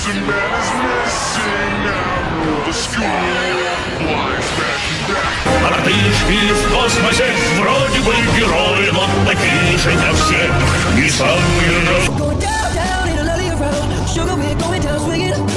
Captain Man is missing now. The school lies back. А ты и в космосе вроде бы герой, но такие же, как все, не самые. Going down, down in a lovely Araujo. Sugar, we're going down swinging.